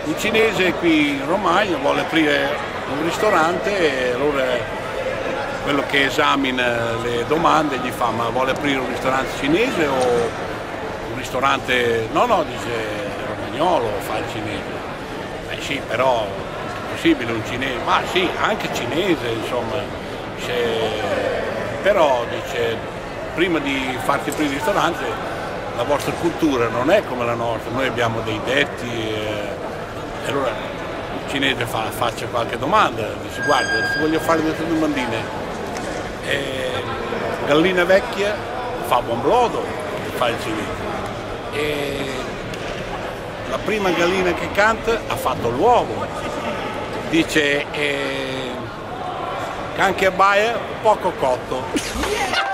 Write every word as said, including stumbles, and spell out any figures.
un cinese qui in Romagna vuole aprire un ristorante e allora quello che esamina le domande gli fa: ma vuole aprire un ristorante cinese o un ristorante... No, no, dice romagnolo, fa il cinese. Eh sì, però è possibile un cinese? Ma sì, anche cinese, insomma. Se... Però dice, prima di farti aprire il ristorante, la vostra cultura non è come la nostra, noi abbiamo dei detti. Eh... E allora il cinese fa, faccia qualche domanda, dice: guarda, ti voglio fare queste domandine. E gallina vecchia fa buon brodo, fa il cinese. E la prima gallina che canta ha fatto l'uovo, dice: e can che abbaia poco cotto.